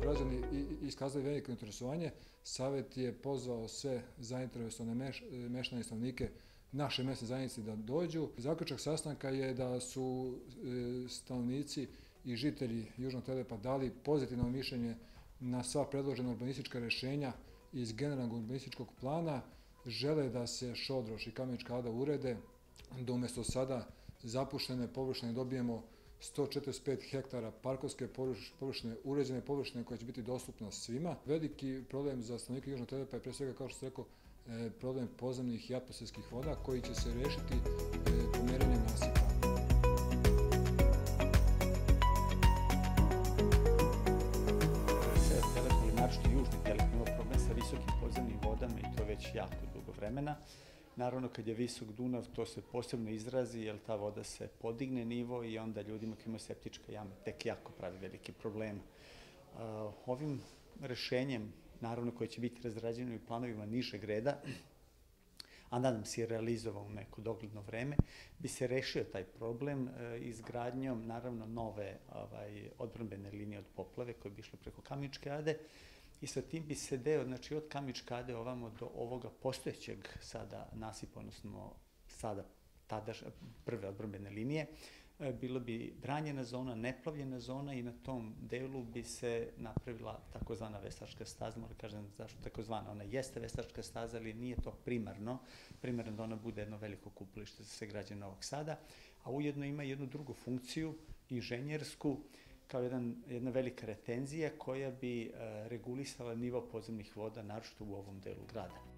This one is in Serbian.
građani iskazali veliko interesovanje, Savjet je pozvao sve zainteresovane meštane i stanovnike naše mesne zajednice da dođu. Zaključak sastanka je da su stanovnici i žitelji Južnog Telepa dali pozitivno mišljenje na sva predložena urbanistička rješenja iz generalnog urbanističkog plana. Žele da se Šodroš i Kamenička Ada urede, da umjesto sada zapuštene površine dobijemo 145 hektara parkovske površine, uređene površine koje će biti dostupne svima. Veliki problem za stanovnike Južnog Telepa je pre svega, kao što sam rekao, problem podzemnih i atmosferskih voda koji će se rešiti pomeranjem nasipa. Telep, ili naročito Južni Telep, ima problem sa visokim podzemnim vodama i to već jako dugo vremena. Naravno, kad je visok Dunav, to se posebno izrazi, jer ta voda se podigne nivo i onda ljudima koji imaju septičke jame tek jako pravi veliki problem. Ovim rešenjem, naravno koje će biti razrađeno i planovima nižeg reda, a nadam se i realizovao u neko dogledno vreme, bi se rešio taj problem izgradnjom, naravno, nove odbrambene linije od poplave koje bi išle preko Kameničke Ade. I sa tim bi se deo, znači od Kameničke Ade ovamo do ovoga postojećeg sada nasipa, odnosno sada prve odbrambene linije, bilo bi branjena zona, neplavljena zona i na tom delu bi se napravila takozvana veslačka staza. Moram kažem zašto takozvana, ona jeste veslačka staza, ali nije to primarno da ona bude jedno veliko kupalište za sve građane Novog Sada, a ujedno ima jednu drugu funkciju, inženjersku, kao jedna velika retenzija koja bi regulisala nivo podzemnih voda, naročito u ovom delu grada.